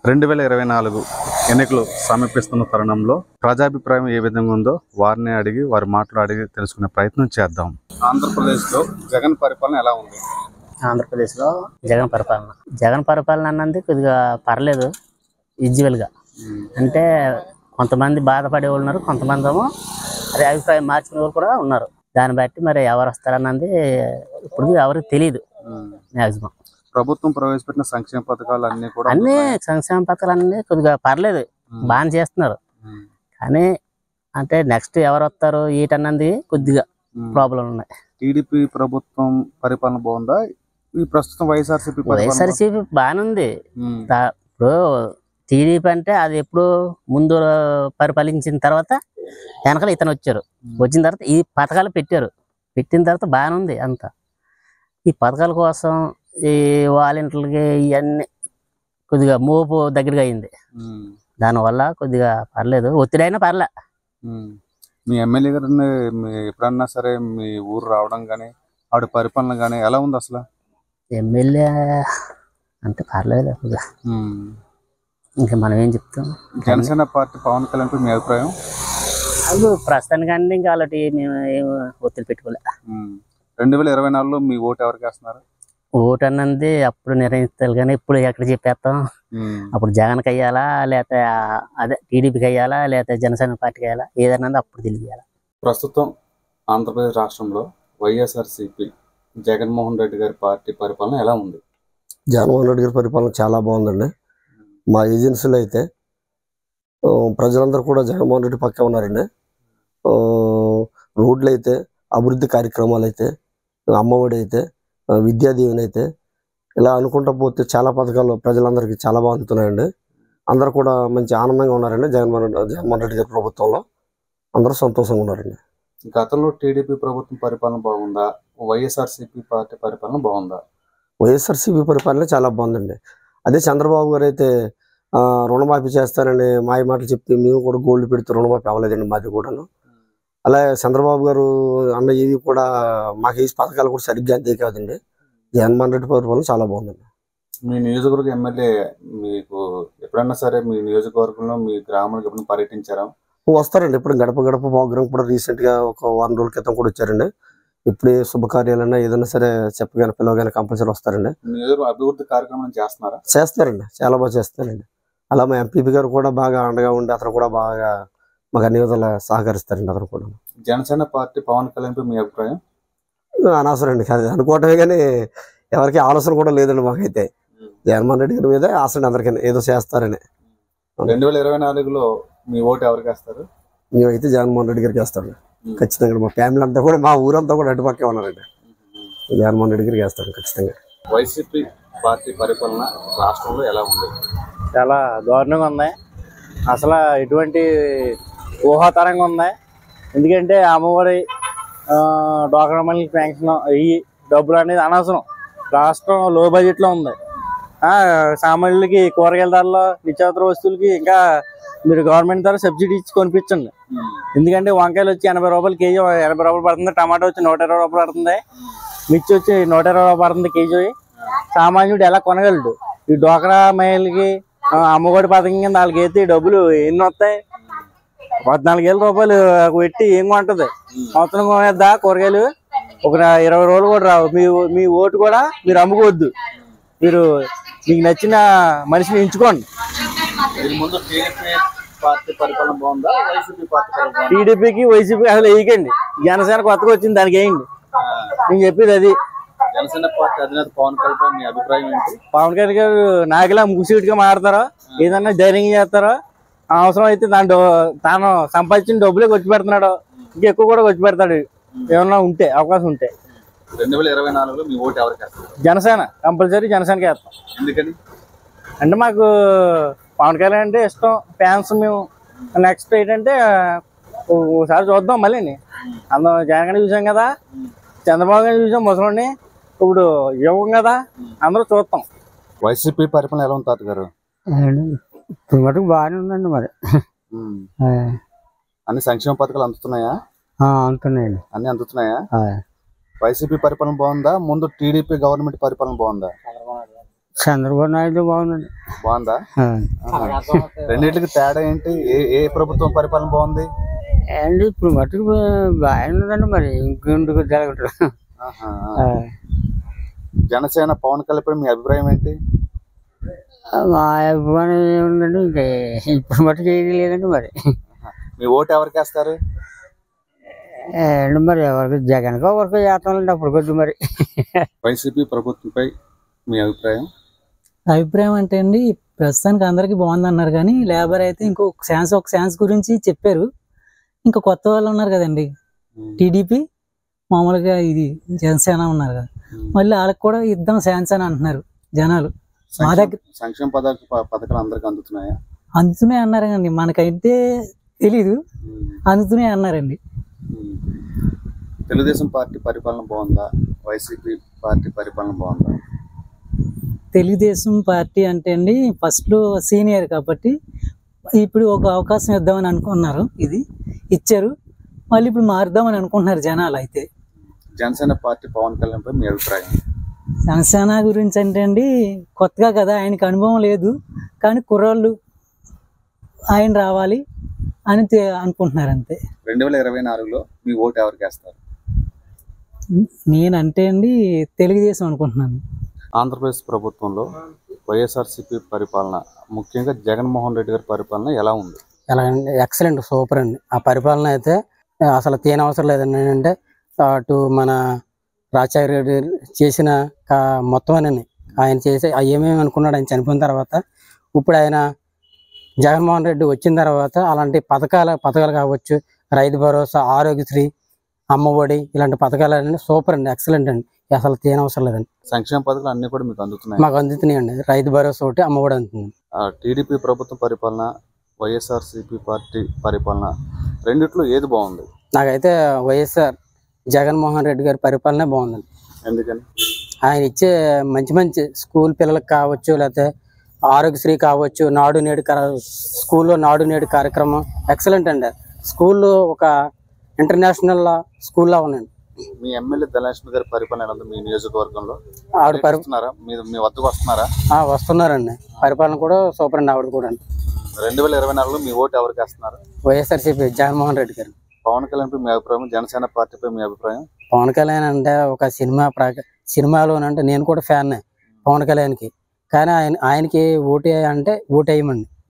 2024 ఎన్నికలు సమీపిస్తున్న తరుణంలో ప్రజాభిప్రాయం ఏ విధంగా ఉందో వారిని అడిగి వారి మాటలు అడిగి తెలుసుకునే ప్రయత్నం చేద్దాం. ఆంధ్రప్రదేశ్లో జగన్ పరిపాలన ఎలా ఉంది? ఆంధ్రప్రదేశ్లో జగన్ పరిపాలన అన్నది కొద్దిగా పర్లేదు, యూజువల్గా. అంటే కొంతమంది బాధపడే వాళ్ళు ఉన్నారు, కొంతమంది ఏమో అదే అభిప్రాయం మార్చుకునే వాళ్ళు కూడా ఉన్నారు. దాన్ని బట్టి మరి ఎవరు వస్తారన్నది ఇప్పుడు ఎవరికి తెలియదు. మ్యాక్సిమం ప్రభుత్వం ప్రవేశపెట్టిన సంక్షేమ పథకాలు అన్ని సంక్షేమ పథకాలు అన్నీ కొద్దిగా పర్లేదు, బాగా చేస్తున్నారు. కానీ అంటే నెక్స్ట్ ఎవరు వస్తారు ఏటన్నది కొద్దిగా ప్రాబ్లం ఉన్నాయి. టీడీపీ ప్రభుత్వం పరిపాలన బాగుందా? ఈ ప్రస్తుతం వైఎస్ఆర్సీపీ బాగానే ఉంది. ఇప్పుడు టీడీపీ అంటే అది ఎప్పుడు ముందు పరిపాలించిన తర్వాత వెనకాల ఇతను వచ్చారు, వచ్చిన తర్వాత ఈ పథకాలు పెట్టిన తర్వాత బాగానే ఉంది అంతా. ఈ పథకాల కోసం ఈ వాలంటీర్లకి ఇవన్నీ కొద్దిగా మోపు దగ్గరగా అయింది. దానివల్ల కొద్దిగా పర్లేదు, ఒత్తిడైనా పర్లే. మీ ఎమ్మెల్యే గారిని ఎప్పుడన్నా సరే మీ ఊరు రావడం కానీ ఆవిడ పరిపాలన కానీ ఎలా ఉంది అసలు? ఎమ్మెల్యే అంటే పర్లేదు, ఇంకా మనం ఏం చెప్తాం. జనసేన పార్టీ పవన్ కళ్యాణ్ మీ అభిప్రాయం? అది ప్రస్తుతానికంటే ఇంకా అలాంటి మేము ఏం ఒత్తిడి పెట్టుకోలే. 2024లో మీ ఓటు ఎవరికి వేస్తున్నారు? ఓటు అన్నది అప్పుడు నిర్ణయిస్తారు కానీ ఇప్పుడు ఎక్కడ చెప్పేస్తాం. అప్పుడు జగన్కి అయ్యాలా, లేకపోతే అదే టీడీపీకి అయ్యాలా, లేకపోతే జనసేన పార్టీకి అయ్యాలా, ఏదన్నది అప్పుడు తెలియాలి. ప్రస్తుతం ఆంధ్రప్రదేశ్ రాష్ట్రంలో వైఎస్ఆర్సీపీ జగన్మోహన్ రెడ్డి గారి పార్టీ పరిపాలన ఎలా ఉంది? జగన్మోహన్ రెడ్డి గారి పరిపాలన చాలా బాగుందండి. మా ఏజెన్సీలో అయితే ప్రజలందరూ కూడా జగన్మోహన్ రెడ్డి పక్కే ఉన్నారండి. రోడ్లు అయితే, అభివృద్ధి కార్యక్రమాలు అయితే, అమ్మఒడి అయితే, విద్యా దీవెన అయితే, ఇలా అనుకుంటా పోతే చాలా పథకాలు ప్రజలందరికీ చాలా బాగుంటున్నాయండి. అందరూ కూడా మంచి ఆనందంగా ఉన్నారండి. జగన్మోహన్ రెడ్డి గారి ప్రభుత్వంలో అందరూ సంతోషంగా ఉన్నారండి. గతంలో టీడీపీ ప్రభుత్వం పరిపాలన బాగుందా? వైఎస్ఆర్సీపీ పార్టీ పరిపాలన బాగుందా? వైఎస్ఆర్సీపీ పరిపాలన చాలా బాగుందండి. అదే చంద్రబాబు గారు అయితే రుణమాఫీ చేస్తారని మాయ మాటలు చెప్తే మేము కూడా గోల్డ్ పెడితే రుణమాఫీ అవ్వలేదండి మాది కూడాను. అలాగే చంద్రబాబు గారు అన్న ఇవి కూడా మాకు ఈ పథకాలు కూడా సరిగ్గా అంతే కాదండి. జగన్మోహన్ రెడ్డి పరిపాలన చాలా బాగుందండి. మీ నియోజకవర్గ ఎమ్మెల్యే మీకు ఎప్పుడన్నా సరే మీ నియోజకవర్గంలో మీ గ్రామానికి ఎప్పుడైనా పర్యటించారా? వస్తారండి. ఇప్పుడు గడప గడప ప్రోగ్రాం కూడా రీసెంట్గా ఒక 1 రోజుల క్రితం కూడా వచ్చారండి. ఇప్పుడు ఏ శుభకార్యాలన్నా ఏదైనా సరే చెప్పగానే పిలవగానే కంపల్సరీ వస్తారండి. అభివృద్ధి కార్యక్రమం చేస్తారండి, చాలా బాగా చేస్తారండి. అలా మా ఎంపీపీ గారు కూడా బాగా అండగా ఉండి అతను కూడా బాగా మాకు అన్ని విధాలా సహకరిస్తారండి. అతను కూడా. జనసేన పార్టీ పవన్ కళ్యాణ్ మీ అభిప్రాయం? అనవసరం అండి, అది అనుకోవటమే కానీ ఎవరికి ఆలోచన కూడా లేదండి. మాకైతే జగన్మోహన్ రెడ్డి గారి మీద ఆశ అందరికీ ఏదో చేస్తారని. 2024లో మీ ఓటు ఎవరికి వేస్తారు? మేమైతే జగన్మోహన్ రెడ్డి గారికి వేస్తాడు ఖచ్చితంగా. మా ఫ్యామిలీ అంతా కూడా, మా ఊరంతా కూడా అటుపక్కే ఉన్నారండి. జగన్మోహన్ రెడ్డి గారికి వేస్తాడు ఖచ్చితంగా. వైసీపీ పార్టీ పరిపాలన రాష్ట్రంలో ఎలా ఉంది? చాలా దారుణంగా ఉంది. అసలు ఎటువంటి ఊహాతరంగా ఉంది. ఎందుకంటే అమ్మఒడి, డ్వాక్రా మహిళలకు పెన్షన్, ఈ డబ్బులు అనేది అనవసరం. రాష్ట్రం లో బడ్జెట్లో ఉంది. సామాన్యులకి కూరగాయల ధరలు, నిత్యావసర వస్తువులకి ఇంకా మీరు గవర్నమెంట్ ద్వారా సబ్సిడీ ఇచ్చి కొనిపించండి. ఎందుకంటే వంకాయలు వచ్చి 80 రూపాయలు కేజీ, 80 రూపాయలు పడుతుంది. టమాటా వచ్చి 120 రూపాయలు పడుతుంది. మిర్చి వచ్చి 120 రూపాయలు పడుతుంది కేజీ. సామాన్యుడు ఎలా కొనగలడు? ఈ డ్వాక్రా మహిళలకి అమ్మఒడి పథకం కింద వాళ్ళకి అయితే డబ్బులు ఎన్ని వస్తాయి? 14,000 రూపాయలు పెట్టి ఏం కొంటది? సంవత్సరం కొనేద్దా కూరగాయలు? ఒక 20 రోజులు కూడా రావు. మీ ఓటు కూడా మీరు అమ్ముకోవద్దు. మీరు మీకు నచ్చిన మనిషిని ఎంచుకోండి. టీడీపీకి వైసీపీ అసలు వేయకండి. జనసేన కొత్తగా వచ్చింది, దానికి వేయండి. నేను చెప్పేది అది. జనసేన పార్టీ అధినేత పవన్ కళ్యాణ్ మీ అభిప్రాయం ఏంటి? పవన్ కళ్యాణ్ గారు నాకులా ముసిటిగా మాడతారో, ఏదన్నా ధైర్యంగా చేస్తారో, అవసరం అయితే తాను సంపాదించిన డబ్బులే ఖర్చు పెడుతున్నాడు, ఇంకెక్కువ కూడా ఖర్చు పెడతాడు ఏమన్నా ఉంటే, అవకాశం ఉంటే. 2024లో మీ ఓటు ఎవరికి వేస్తారు? జనసేన, కంపల్సరీ జనసేనకి వేస్తాం. ఎందుకని? అంటే మాకు పవన్ కళ్యాణ్ అంటే ఇష్టం, ఫ్యాన్స్ మేము. నెక్స్ట్ ఏంటంటే ఒకసారి చూద్దాం మళ్ళీ. అందరం జగన్ చూసాం కదా, చంద్రబాబు గారిని చూసాం ముసలోని, ఇప్పుడు యువం కదా, అందరూ చూస్తాం. వైసీపీ పరిపాలన ఎలా ఉంది తాతగారు? మటుకు బాగానే ఉందండి. మరి అన్ని సంక్షేమ పథకాలు అందుతున్నాయా? అందుతున్నాయండి. అన్ని అందుతున్నాయా? వైసీపీ పరిపాలన బాగుందా? ముందు టీడీపీ గవర్నమెంట్ పరిపాలన బాగుందా? చంద్రబాబు నాయుడు బాగుందండి. బాగుందా? రెండింటికి తేడా ఏంటి? ఏ ప్రభుత్వం పరిపాలన బాగుంది? అండ్ ఇప్పుడు మట్టుకు బాగానే ఉందండి. మరి ఇంకెందుకు జరగట్లేదు. జనసేన పవన్ కళ్యాణ్ మీ అభిప్రాయం ఏంటి? మా అభిమానం ఏముందండి, ఇంకా ఇప్పుడు మట్టుకు ఏది లేదండి. మరి మీ ఓటు ఎవరికి వేస్తారు? అండ్ మరి ఎవరికి జగన్కో ఎవరికో చేస్తామండి అప్పుడు కొద్ది. మరి వైసీపీ ప్రభుత్వంపై మీ అభిప్రాయం? అభిప్రాయం అంటే అండి, ప్రస్తుతానికి అందరికీ బాగుంది అన్నారు, కానీ లేబర్ అయితే ఒక ఛాన్స్ గురించి చెప్పారు. ఇంకా కొత్త వాళ్ళు ఉన్నారు కదండి, టీడీపీ మామూలుగా ఇది జనసేన ఉన్నారు కదా, మళ్ళీ వాళ్ళకి కూడా ఇద్దాం ఛాన్స్ అని అంటున్నారు జనాలు. మా దగ్గర సంక్షేమ పథకాలు అందరికి అందుతున్నాయా? అందుతున్నాయి అన్నారు కండి, మనకైతే తెలీదు, అందుతున్నాయి అన్నారండి. తెలుగుదేశం పార్టీ పరిపాలన బాగుందా? వైసీపీ పార్టీ పరిపాలన బాగుందా? తెలుగుదేశం పార్టీ అంటే అండి, ఫస్ట్లో సీనియర్ కాబట్టి ఇప్పుడు ఒక అవకాశం ఇద్దామని అనుకున్నారు, ఇది ఇచ్చారు, మళ్ళీ ఇప్పుడు మారుద్దామని అనుకుంటున్నారు జనాలు. అయితే జనసేన పార్టీ పవన్ కళ్యాణ్ పై మీ అభిప్రాయం? జనసేన గురించి అంటే అండి, కొత్తగా కదా, ఆయనకి అనుభవం లేదు, కానీ కుర్రాళ్ళు ఆయన రావాలి అని అనుకుంటున్నారు అంతే. 2024లో మీ ఓటు ఎవరికి వేస్తారు? నేనంటే అండి తెలుగుదేశం అనుకుంటున్నాను. ఆంధ్రప్రదేశ్ ప్రభుత్వంలో వైఎస్ఆర్సీపీ పరిపాలన, ముఖ్యంగా జగన్మోహన్ రెడ్డి గారి పరిపాలన ఎలా ఉంది? ఎలా అండి, ఎక్సలెంట్, సూపర్ అండి. ఆ పరిపాలన అయితే అసలు తీయనవసరం లేదండి. ఏంటంటే అటు మన రాజశేఖర రెడ్డి చేసిన మొత్తం అని ఆయన చేసే ఏమేమి అనుకున్నాడు ఆయన చనిపోయిన తర్వాత, ఇప్పుడు ఆయన జగన్మోహన్ రెడ్డి వచ్చిన తర్వాత అలాంటి పథకాలు కావచ్చు, రైతు భరోసా, ఆరోగ్యశ్రీ, అమ్మఒడి, ఇలాంటి పథకాలు సూపర్ అండి, ఎక్సలెంట్ అండి. అసలు తీయనవసరం లేదండి. సంక్షేమ పథకాలు అన్ని కూడా మీకు అందుతున్నాయి? మాకు అందుతున్నాయండి. రైతు భరోసా ఒకటి, అమ్మఒడి అందుతుంది. టీడీపీ ప్రభుత్వం పరిపాలన, వైఎస్ఆర్సీపీ పార్టీ పరిపాలన, రెండిట్లో ఏది బాగుంది? నాకైతే వైఎస్ఆర్ జగన్మోహన్ రెడ్డి గారి పరిపాలనే బాగుందండి. ఎందుకని? ఆయన ఇచ్చే మంచి స్కూల్ పిల్లలకు కావచ్చు, లేకపోతే ఆరోగ్యశ్రీ కావచ్చు, స్కూల్లో నాడు నేడు కార్యక్రమం ఎక్సలెంట్ అండి. స్కూల్లో ఒక ఇంటర్నేషనల్ స్కూల్లా ఉందండి. మీ ఎమ్మెల్యే ధనలక్ష్మి గారి పరిపాలన ఎలా ఉంది మీ నియోజకవర్గంలో? మీ వద్దకు వస్తున్నారా? వస్తున్నారండి, పరిపాలన కూడా సూపర్ అండి ఆవిడ కూడా. 2024లో మీ ఓటు ఎవరికి వేస్తున్నారు? వైఎస్ఆర్సీపీ జగన్మోహన్ రెడ్డి గారు. పవన్ కళ్యాణ్ పై మీ అభిప్రాయం? జనసేన పార్టీపై మీ అభిప్రాయం? పవన్ కళ్యాణ్ అంటే ఒక సినిమాలోనంటే నేను కూడా ఫ్యాన్ పవన్ కళ్యాణ్కి, కానీ ఆయనకి ఓటు వేయమండి.